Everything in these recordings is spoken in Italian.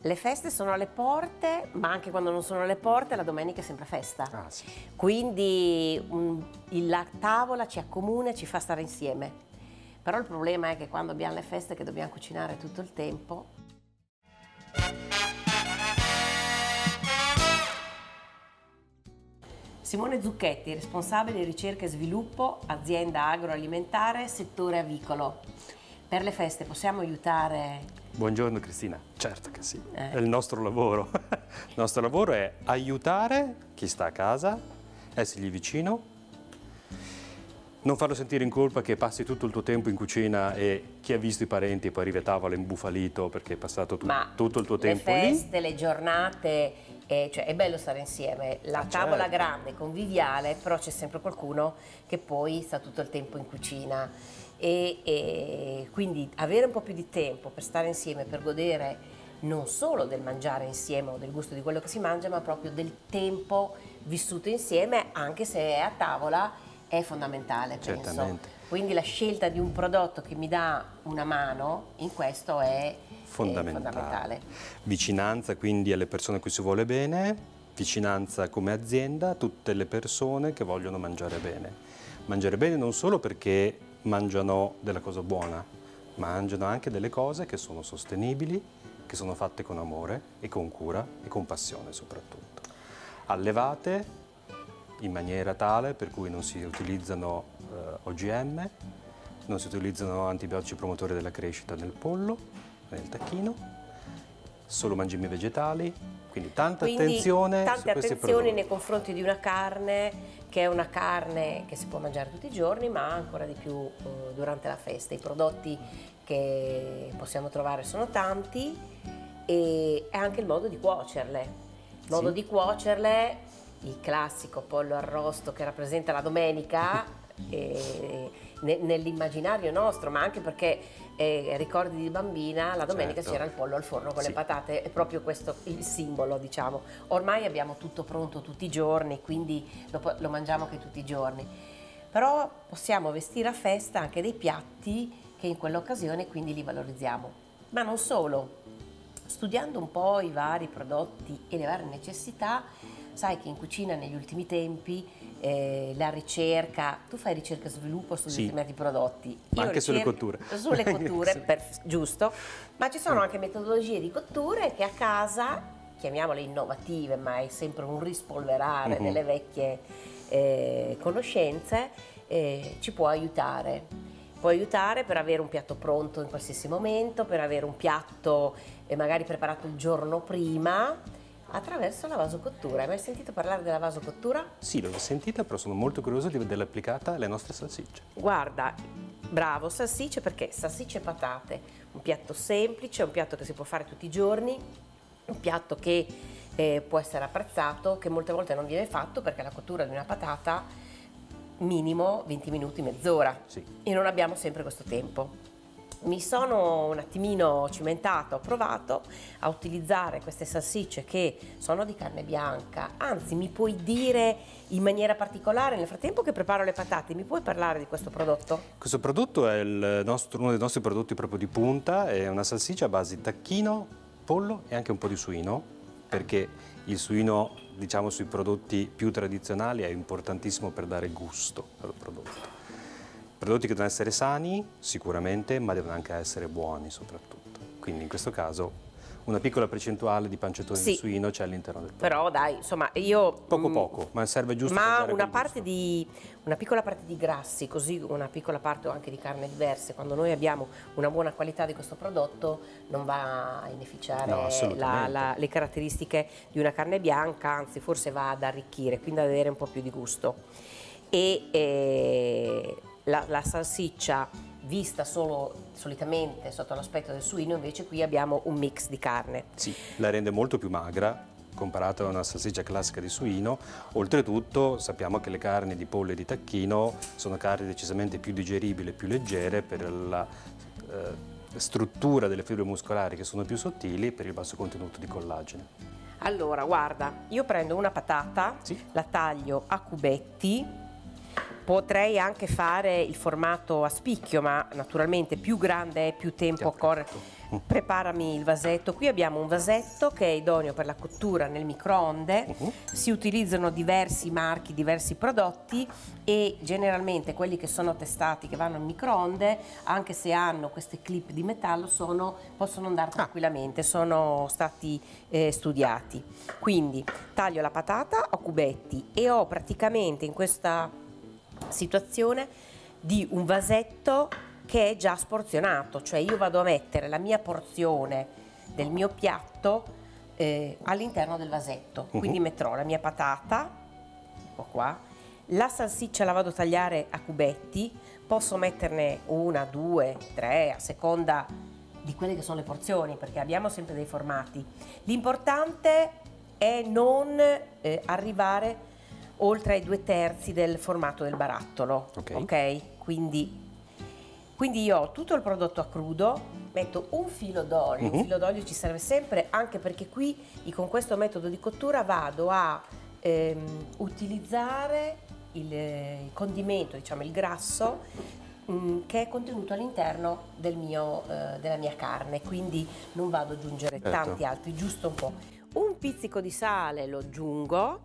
Le feste sono alle porte, ma anche quando non sono alle porte, la domenica è sempre festa. Ah, sì. Quindi la tavola ci accomuna e ci fa stare insieme. Però il problema è che quando abbiamo le feste, che dobbiamo cucinare tutto il tempo. Simone Zucchetti, responsabile ricerca e sviluppo, azienda agroalimentare, settore avicolo. Per le feste possiamo aiutare? Buongiorno Cristina, certo che sì, è il nostro lavoro. Il nostro lavoro è aiutare chi sta a casa, essergli vicino, non farlo sentire in colpa che passi tutto il tuo tempo in cucina e chi ha visto i parenti e poi arriva a tavola imbufalito perché hai passato tutto il tuo tempo lì. Le feste, le giornate, cioè è bello stare insieme, la tavola certo. grande, conviviale, però c'è sempre qualcuno che poi sta tutto il tempo in cucina. E quindi avere un po' più di tempo per stare insieme, per godere non solo del mangiare insieme o del gusto di quello che si mangia, ma proprio del tempo vissuto insieme, anche se è a tavola, è fondamentale, penso. Certamente. Quindi la scelta di un prodotto che mi dà una mano in questo è fondamentale. Vicinanza quindi alle persone a cui si vuole bene, vicinanza come azienda a tutte le persone che vogliono mangiare bene. Mangiare bene non solo perché mangiano della cosa buona, ma mangiano anche delle cose che sono sostenibili, che sono fatte con amore e con cura e con passione soprattutto. Allevate in maniera tale per cui non si utilizzano OGM, non si utilizzano antibiotici promotori della crescita nel pollo, nel tacchino, solo mangimi vegetali, quindi tanta attenzione su questi prodotti. Nei confronti di una carne che è una carne che si può mangiare tutti i giorni, ma ancora di più durante la festa. I prodotti che possiamo trovare sono tanti e anche il modo di cuocerle. Il modo di cuocerle, il classico pollo arrosto che rappresenta la domenica nell'immaginario nostro, ma anche perché ricordi di bambina, la domenica c'era il pollo al forno con le patate, è proprio questo il simbolo, diciamo. Ormai abbiamo tutto pronto tutti i giorni, quindi lo mangiamo anche tutti i giorni. Però possiamo vestire a festa anche dei piatti che in quell'occasione quindi li valorizziamo. Ma non solo, studiando un po' i vari prodotti e le varie necessità, sai che in cucina negli ultimi tempi la ricerca, tu fai ricerca e sviluppo su determinati prodotti. Ma anche sulle cotture. Sulle cotture, giusto, ma ci sono anche metodologie di cotture che a casa, chiamiamole innovative, ma è sempre un rispolverare delle vecchie conoscenze, ci può aiutare. Può aiutare per avere un piatto pronto in qualsiasi momento, per avere un piatto magari preparato il giorno prima, attraverso la vasocottura. Hai mai sentito parlare della vasocottura? Sì, l'ho sentita, però sono molto curioso di vederla applicata alle nostre salsicce. Guarda, bravo, salsicce, perché salsicce e patate, un piatto semplice, un piatto che si può fare tutti i giorni, un piatto che può essere apprezzato, che molte volte non viene fatto perché la cottura di una patata minimo 20 minuti, mezz'ora, e non abbiamo sempre questo tempo. Mi sono un attimino cimentata, ho provato a utilizzare queste salsicce che sono di carne bianca. Anzi, mi puoi dire in maniera particolare, nel frattempo che preparo le patate, mi puoi parlare di questo prodotto? Questo prodotto è uno dei nostri prodotti proprio di punta, è una salsiccia a base di tacchino, pollo e anche un po' di suino, perché il suino, diciamo, sui prodotti più tradizionali è importantissimo per dare gusto al prodotto. Prodotti che devono essere sani, sicuramente, ma devono anche essere buoni soprattutto. Quindi in questo caso una piccola percentuale di pancetone di suino c'è all'interno del prodotto. Però dai, insomma, io... Poco, ma serve giusto ma per dare una piccola parte di grassi, così una piccola parte anche di carne diverse, quando noi abbiamo una buona qualità di questo prodotto non va a inficiare le caratteristiche di una carne bianca, anzi forse va ad arricchire, quindi ad avere un po' più di gusto. La salsiccia vista solitamente sotto l'aspetto del suino, invece qui abbiamo un mix di carne. Sì, la rende molto più magra comparata a una salsiccia classica di suino. Oltretutto sappiamo che le carni di pollo e di tacchino sono carni decisamente più digeribili, più leggere per la struttura delle fibre muscolari che sono più sottili, per il basso contenuto di collagene. Allora, guarda, io prendo una patata, la taglio a cubetti. Potrei anche fare il formato a spicchio, ma naturalmente più grande è più tempo occorre Preparami il vasetto. Qui abbiamo un vasetto che è idoneo per la cottura nel microonde. Si utilizzano diversi marchi, diversi prodotti e generalmente quelli che sono testati, che vanno al microonde, anche se hanno queste clip di metallo, possono andare tranquillamente, sono stati studiati. Quindi taglio la patata a cubetti e ho praticamente in questa situazione di un vasetto che è già sporzionato, cioè io vado a mettere la mia porzione del mio piatto all'interno del vasetto. Quindi metterò la mia patata, ecco qua, la salsiccia la vado a tagliare a cubetti, posso metterne una, due, tre, a seconda di quelle che sono le porzioni, perché abbiamo sempre dei formati. L'importante è non arrivare oltre ai 2/3 del formato del barattolo, ok? Quindi io ho tutto il prodotto a crudo, metto un filo d'olio, un filo d'olio ci serve sempre, anche perché qui con questo metodo di cottura vado a utilizzare il condimento, diciamo il grasso, che è contenuto all'interno della mia carne, quindi non vado ad aggiungere tanti altri, giusto un po'. Un pizzico di sale lo aggiungo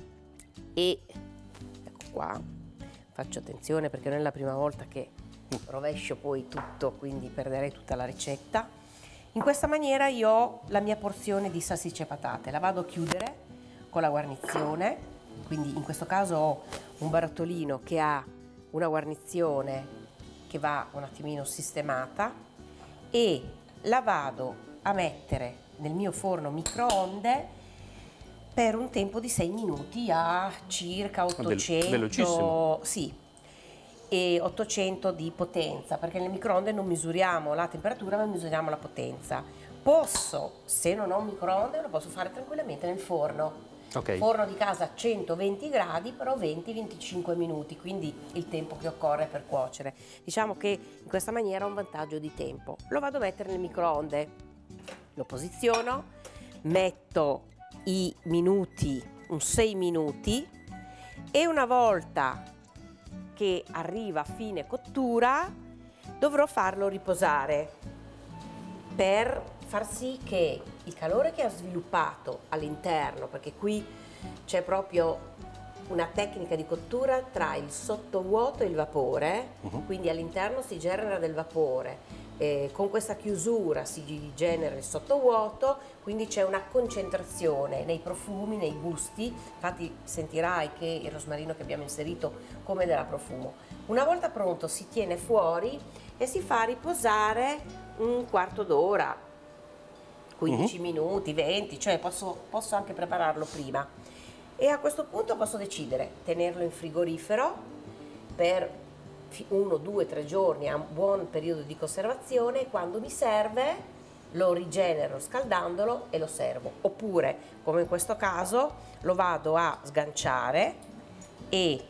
e ecco qua, faccio attenzione perché non è la prima volta che rovescio poi tutto, quindi perderei tutta la ricetta. In questa maniera io ho la mia porzione di salsicce e patate, la vado a chiudere con la guarnizione, quindi in questo caso ho un barattolino che ha una guarnizione che va un attimino sistemata e la vado a mettere nel mio forno microonde per un tempo di 6 minuti a circa 800, velocissimo. sì, e 800 di potenza, perché nel microonde non misuriamo la temperatura ma misuriamo la potenza. Posso, se non ho un microonde, lo posso fare tranquillamente nel forno. Forno di casa a 120 gradi, però 20-25 minuti, quindi il tempo che occorre per cuocere. Diciamo che in questa maniera ho un vantaggio di tempo. Lo vado a mettere nel microonde, lo posiziono, metto i minuti, un 6 minuti, e una volta che arriva a fine cottura dovrò farlo riposare per far sì che il calore che ha sviluppato all'interno, perché qui c'è proprio una tecnica di cottura tra il sottovuoto e il vapore, quindi all'interno si genera del vapore, con questa chiusura si genera il sottovuoto, quindi c'è una concentrazione nei profumi, nei gusti. Infatti sentirai che il rosmarino che abbiamo inserito come darà profumo. Una volta pronto si tiene fuori e si fa riposare un quarto d'ora, 15 minuti, 20, cioè posso anche prepararlo prima. E a questo punto posso decidere tenerlo in frigorifero per 1, 2, 3 giorni, a un buon periodo di conservazione, e quando mi serve lo rigenero scaldandolo e lo servo. Oppure, come in questo caso, lo vado a sganciare e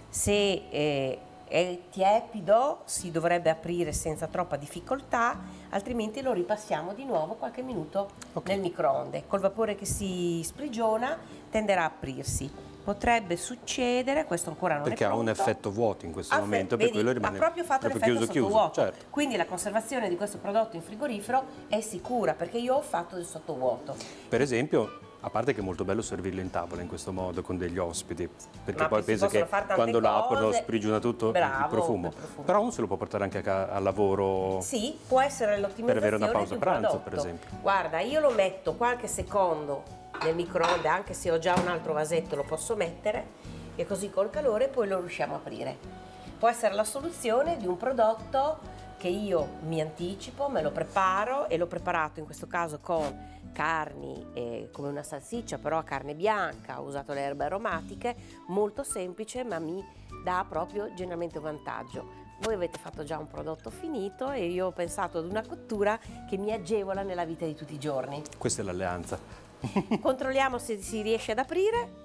se è tiepido si dovrebbe aprire senza troppa difficoltà, altrimenti lo ripassiamo di nuovo qualche minuto nel microonde. Col vapore che si sprigiona tenderà a aprirsi. Potrebbe succedere, questo ancora non perché è pronto. ha un effetto vuoto in questo momento, per quello rimane ha proprio fatto l'effetto chiuso, sottovuoto. certo. Quindi la conservazione di questo prodotto in frigorifero è sicura perché io ho fatto del sottovuoto. Per esempio, a parte che è molto bello servirlo in tavola in questo modo con degli ospiti, perché poi penso che quando lo aprono sprigiona tutto il profumo. Però uno se lo può portare anche al lavoro. Sì, può essere l'ottimizzazione per avere una pausa di un pranzo, prodotto. per esempio. Guarda, io lo metto qualche secondo nel microonde, anche se ho già un altro vasetto lo posso mettere, e così col calore poi lo riusciamo a aprire. Può essere la soluzione di un prodotto che io mi anticipo, me lo preparo, e l'ho preparato in questo caso con carni come una salsiccia, però a carne bianca, ho usato le erbe aromatiche, molto semplice ma mi dà proprio generalmente un vantaggio. Voi avete fatto già un prodotto finito e io ho pensato ad una cottura che mi agevola nella vita di tutti i giorni. Questa è l'alleanza. Controlliamo se si riesce ad aprire.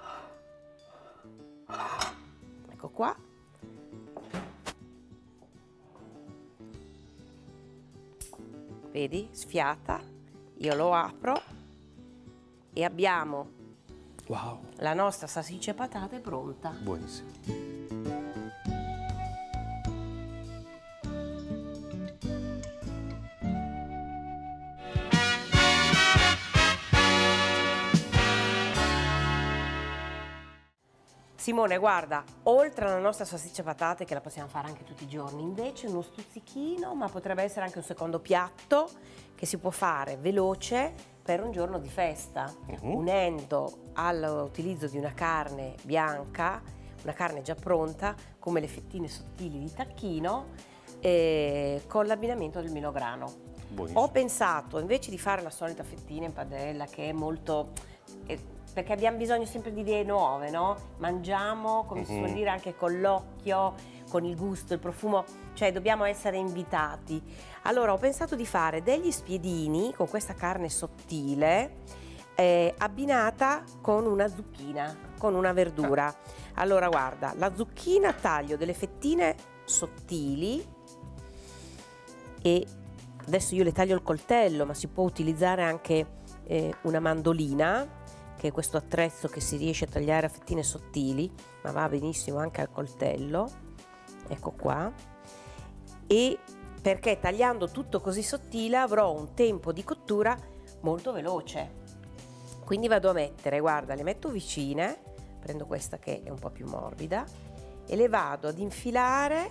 Ecco qua. Vedi? Sfiata. Io lo apro e abbiamo la nostra salsiccia e patate pronta. Buonissimo. Simone, guarda, oltre alla nostra salsiccia patate, che la possiamo fare anche tutti i giorni, invece uno stuzzichino, ma potrebbe essere anche un secondo piatto che si può fare veloce per un giorno di festa, unendo all'utilizzo di una carne bianca, una carne già pronta, come le fettine sottili di tacchino, con l'abbinamento del melograno. Buonissimo. Ho pensato, invece di fare la solita fettina in padella, che è molto... perché abbiamo bisogno sempre di idee nuove, no? Mangiamo, come si suol dire, anche con l'occhio, con il gusto, il profumo, cioè dobbiamo essere invitati. Allora ho pensato di fare degli spiedini con questa carne sottile, abbinata con una zucchina, con una verdura. Allora guarda, la zucchina taglio delle fettine sottili e adesso io le taglio al coltello, ma si può utilizzare anche una mandolina, che è questo attrezzo che si riesce a tagliare a fettine sottili, ma va benissimo anche al coltello, ecco qua. E perché tagliando tutto così sottile avrò un tempo di cottura molto veloce. Quindi vado a mettere, guarda, le metto vicine, prendo questa che è un po' più morbida e le vado ad infilare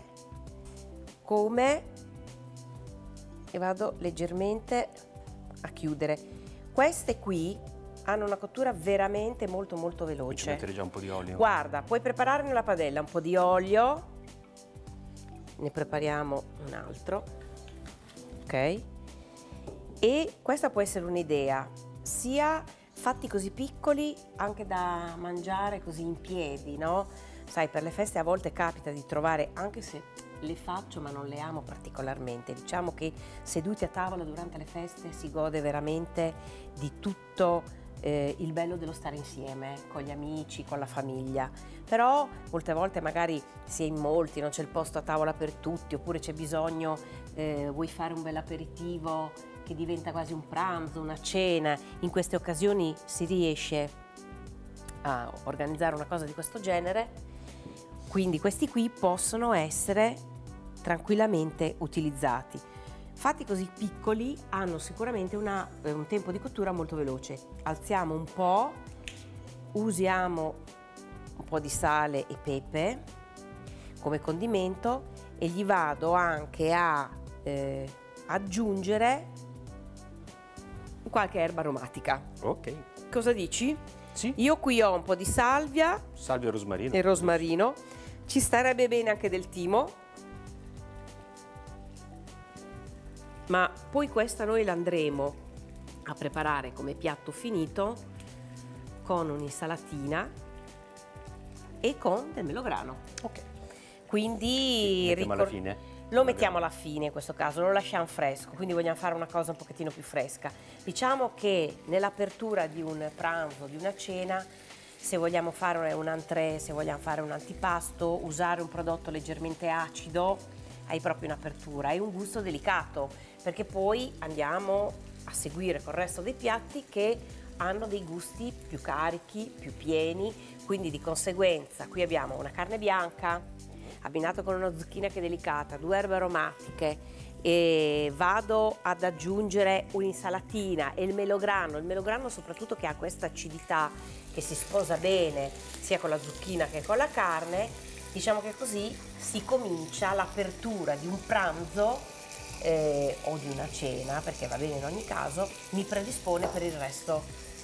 e vado leggermente a chiudere. Queste qui hanno una cottura veramente molto molto veloce. Ci mettere già un po' di olio. Guarda, puoi preparare nella padella un po' di olio, ne prepariamo un altro, ok? E questa può essere un'idea, sia fatti così piccoli anche da mangiare così in piedi, no? Sai, per le feste a volte capita di trovare, anche se le faccio ma non le amo particolarmente, diciamo che seduti a tavola durante le feste si gode veramente di tutto il bello dello stare insieme con gli amici, con la famiglia, però molte volte magari si è in molti, non c'è il posto a tavola per tutti, oppure c'è bisogno, vuoi fare un bel aperitivo che diventa quasi un pranzo, una cena. In queste occasioni si riesce a organizzare una cosa di questo genere, quindi questi qui possono essere tranquillamente utilizzati. Fatti così piccoli hanno sicuramente un tempo di cottura molto veloce. Alziamo un po', usiamo un po' di sale e pepe come condimento e gli vado anche a aggiungere qualche erba aromatica. Ok. Cosa dici? Sì. Io qui ho un po' di salvia. Salvia e rosmarino. E rosmarino. Ci starebbe bene anche del timo. Ma poi questa noi l'andremo a preparare come piatto finito con un'insalatina e con del melograno. Ok. Quindi mettiamo alla fine? Lo mettiamo alla fine in questo caso, lo lasciamo fresco, quindi vogliamo fare una cosa un pochettino più fresca. Diciamo che nell'apertura di un pranzo, di una cena, se vogliamo fare un entrée, se vogliamo fare un antipasto, usare un prodotto leggermente acido, hai proprio un'apertura, hai un gusto delicato, perché poi andiamo a seguire col resto dei piatti che hanno dei gusti più carichi, più pieni, quindi di conseguenza qui abbiamo una carne bianca abbinato con una zucchina che è delicata, 2 erbe aromatiche e vado ad aggiungere un'insalatina e il melograno soprattutto che ha questa acidità che si sposa bene sia con la zucchina che con la carne. Diciamo che così si comincia l'apertura di un pranzo o di una cena, perché va bene in ogni caso, mi predispone per il resto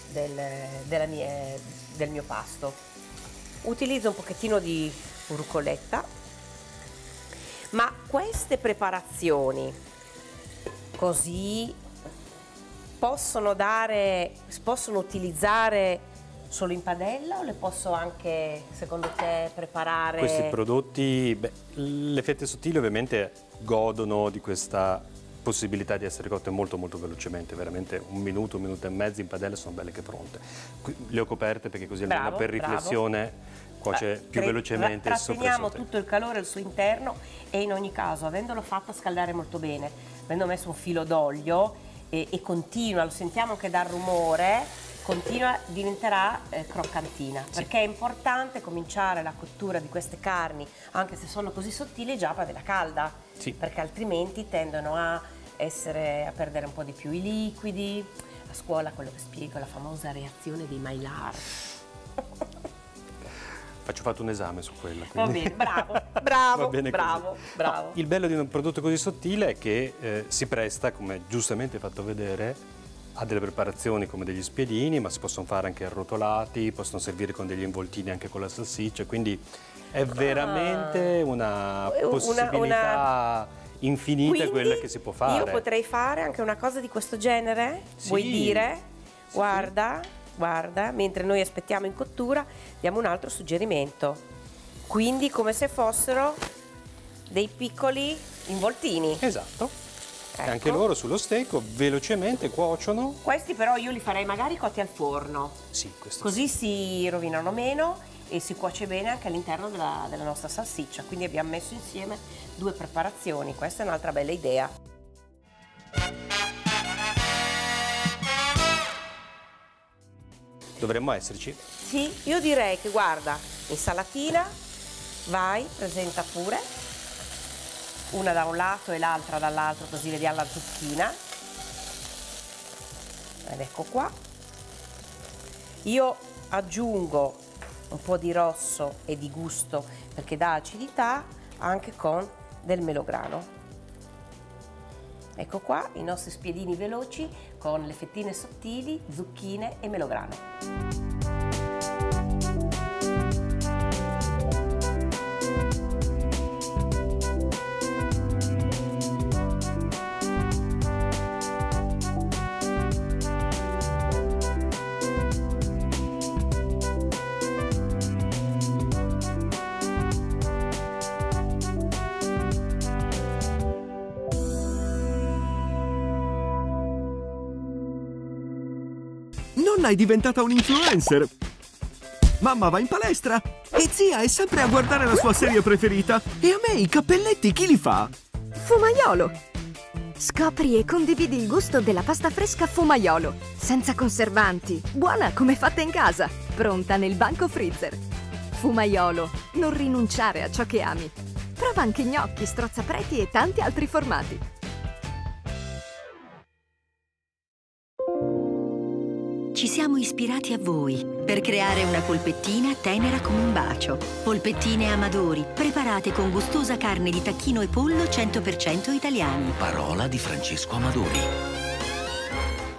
del mio pasto. Utilizzo un pochettino di rucoletta, ma queste preparazioni così possono utilizzare solo in padella o le posso anche, secondo te, preparare? Questi prodotti, le fette sottili ovviamente godono di questa possibilità di essere cotte molto molto velocemente, veramente un minuto e mezzo in padella sono belle che pronte. Le ho coperte perché così almeno per riflessione cuoce più velocemente il sopra. Tratteniamo tutto il calore al suo interno e in ogni caso, avendolo fatto scaldare molto bene, avendo messo un filo d'olio e continua, lo sentiamo che dà rumore, diventerà croccantina, perché è importante cominciare la cottura di queste carni, anche se sono così sottili, già a padella calda, perché altrimenti tendono a perdere un po' di più i liquidi. A scuola quello che spiego è la famosa reazione dei Maillard. Ho fatto un esame su quello. Va bene, bravo, bravo, Va bene bravo, così. bravo. No, il bello di un prodotto così sottile è che si presta, come giustamente hai fatto vedere, a delle preparazioni come degli spiedini, ma si possono fare anche arrotolati, possono servire con degli involtini anche con la salsiccia, quindi è veramente una possibilità infinita. Quindi quella che si può fare. Io potrei fare anche una cosa di questo genere? Sì. Vuoi dire? Sì. Guarda, guarda, mentre noi aspettiamo in cottura, diamo un altro suggerimento. Quindi come se fossero dei piccoli involtini. Esatto. Ecco. E anche loro sullo stecco velocemente cuociono. Questi però io li farei magari cotti al forno. Sì, questo Così si rovinano meno e si cuoce bene anche all'interno della nostra salsiccia. Quindi abbiamo messo insieme due preparazioni. Questa è un'altra bella idea. Dovremmo esserci. Sì, io direi che guarda, insalatina, vai, presenta pure, una da un lato e l'altra dall'altro, così vediamo la zucchina. Ed ecco qua. Io aggiungo un po' di rosso e di gusto perché dà acidità anche con del melograno. Ecco qua i nostri spiedini veloci con le fettine sottili, zucchine e melograno. Nonna è diventata un influencer. Mamma va in palestra e zia è sempre a guardare la sua serie preferita. E a me i cappelletti chi li fa? Fumaiolo! Scopri e condividi il gusto della pasta fresca Fumaiolo, senza conservanti, buona come fatta in casa, pronta nel banco freezer. Fumaiolo, non rinunciare a ciò che ami. Prova anche gnocchi, strozzapreti e tanti altri formati. Ci siamo ispirati a voi per creare una polpettina tenera come un bacio. Polpettine Amadori, preparate con gustosa carne di tacchino e pollo 100% italiani. Parola di Francesco Amadori.